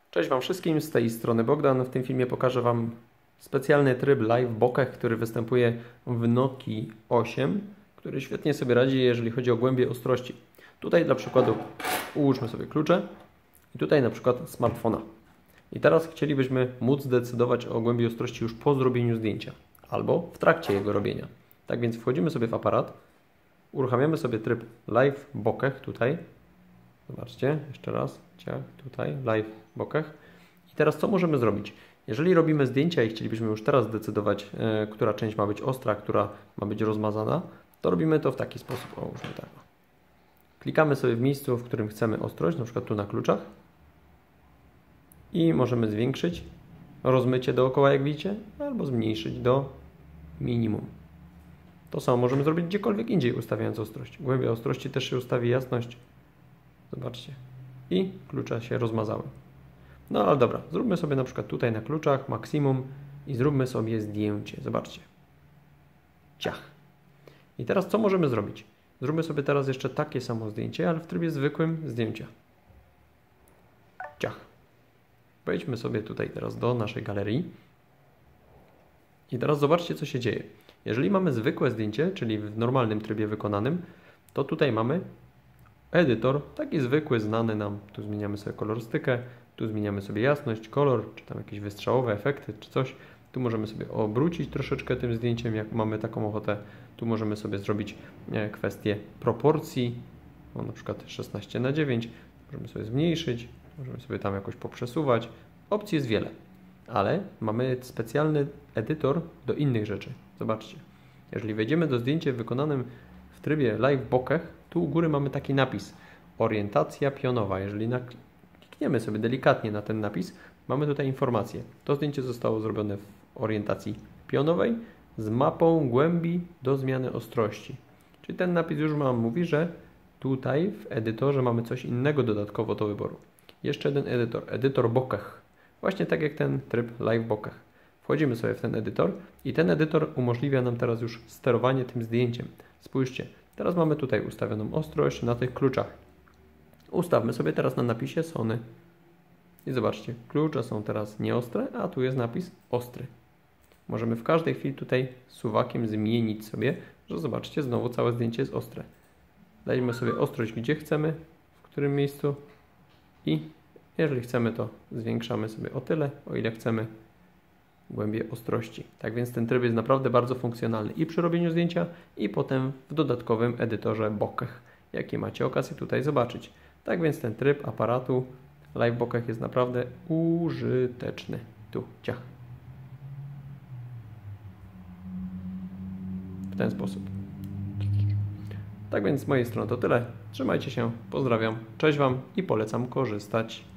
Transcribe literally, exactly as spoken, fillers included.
Cześć Wam wszystkim, z tej strony Bogdan. W tym filmie pokażę Wam specjalny tryb Live Bokeh, który występuje w Nokii osiem, który świetnie sobie radzi, jeżeli chodzi o głębię ostrości. Tutaj dla przykładu ułóżmy sobie klucze i tutaj na przykład smartfona. I teraz chcielibyśmy móc decydować o głębi ostrości już po zrobieniu zdjęcia albo w trakcie jego robienia. Tak więc wchodzimy sobie w aparat, uruchamiamy sobie tryb Live Bokeh tutaj. Zobaczcie, jeszcze raz, ciach, tutaj, Live Bokeh. I teraz co możemy zrobić? Jeżeli robimy zdjęcia i chcielibyśmy już teraz zdecydować, e, która część ma być ostra, która ma być rozmazana, to robimy to w taki sposób. O, użmy tak. Klikamy sobie w miejscu, w którym chcemy ostrość, na przykład tu na kluczach. I możemy zwiększyć rozmycie dookoła, jak widzicie, albo zmniejszyć do minimum. To samo możemy zrobić gdziekolwiek indziej, ustawiając ostrość. Głębia ostrości też się ustawi, jasność. Zobaczcie. I klucze się rozmazały. No ale dobra, zróbmy sobie na przykład tutaj na kluczach maksimum i zróbmy sobie zdjęcie. Zobaczcie. Ciach. I teraz co możemy zrobić? Zróbmy sobie teraz jeszcze takie samo zdjęcie, ale w trybie zwykłym zdjęcia. Ciach. Wejdźmy sobie tutaj teraz do naszej galerii. I teraz zobaczcie, co się dzieje. Jeżeli mamy zwykłe zdjęcie, czyli w normalnym trybie wykonanym, to tutaj mamy edytor, taki zwykły, znany nam. Tu zmieniamy sobie kolorystykę, tu zmieniamy sobie jasność, kolor, czy tam jakieś wystrzałowe efekty, czy coś. Tu możemy sobie obrócić troszeczkę tym zdjęciem, jak mamy taką ochotę. Tu możemy sobie zrobić kwestię proporcji, o, na przykład szesnaście na dziewięć. Możemy sobie zmniejszyć, możemy sobie tam jakoś poprzesuwać. Opcji jest wiele, ale mamy specjalny edytor do innych rzeczy. Zobaczcie, jeżeli wejdziemy do zdjęcia wykonanym w trybie Live Bokeh, tu u góry mamy taki napis orientacja pionowa. Jeżeli klikniemy sobie delikatnie na ten napis, mamy tutaj informację. To zdjęcie zostało zrobione w orientacji pionowej z mapą głębi do zmiany ostrości. Czyli ten napis już nam mówi, że tutaj w edytorze mamy coś innego dodatkowo do wyboru. Jeszcze jeden edytor, edytor Bokeh. Właśnie tak jak ten tryb Live Bokeh. Wchodzimy sobie w ten edytor i ten edytor umożliwia nam teraz już sterowanie tym zdjęciem. Spójrzcie, teraz mamy tutaj ustawioną ostrość na tych kluczach. Ustawmy sobie teraz na napisie Sony. I zobaczcie, klucze są teraz nieostre, a tu jest napis ostry. Możemy w każdej chwili tutaj suwakiem zmienić sobie, że zobaczcie, znowu całe zdjęcie jest ostre. Dajmy sobie ostrość gdzie chcemy, w którym miejscu i jeżeli chcemy, to zwiększamy sobie o tyle, o ile chcemy głębię ostrości. Tak więc ten tryb jest naprawdę bardzo funkcjonalny i przy robieniu zdjęcia, i potem w dodatkowym edytorze Bokeh, jaki macie okazję tutaj zobaczyć. Tak więc ten tryb aparatu Live Bokeh jest naprawdę użyteczny. Tu, ciach. W ten sposób. Tak więc z mojej strony to tyle. Trzymajcie się, pozdrawiam, cześć Wam i polecam korzystać.